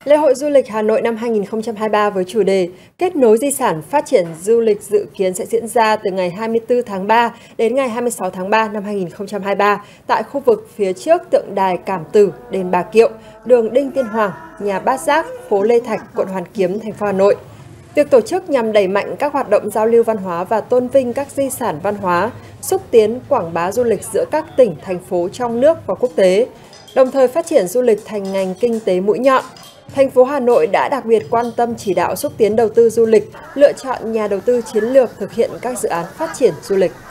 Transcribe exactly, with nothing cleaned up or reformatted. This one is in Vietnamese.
Lễ hội du lịch Hà Nội năm hai nghìn không trăm hai mươi ba với chủ đề Kết nối di sản phát triển du lịch dự kiến sẽ diễn ra từ ngày hai mươi tư tháng ba đến ngày hai mươi sáu tháng ba năm hai nghìn không trăm hai mươi ba tại khu vực phía trước tượng đài Cảm Tử, đền Bà Kiệu, đường Đinh Tiên Hoàng, nhà Bát Giác, phố Lê Thạch, quận Hoàn Kiếm, thành phố Hà Nội. Việc tổ chức nhằm đẩy mạnh các hoạt động giao lưu văn hóa và tôn vinh các di sản văn hóa, xúc tiến quảng bá du lịch giữa các tỉnh, thành phố trong nước và quốc tế, đồng thời phát triển du lịch thành ngành kinh tế mũi nhọn. Thành phố Hà Nội đã đặc biệt quan tâm chỉ đạo xúc tiến đầu tư du lịch, lựa chọn nhà đầu tư chiến lược thực hiện các dự án phát triển du lịch.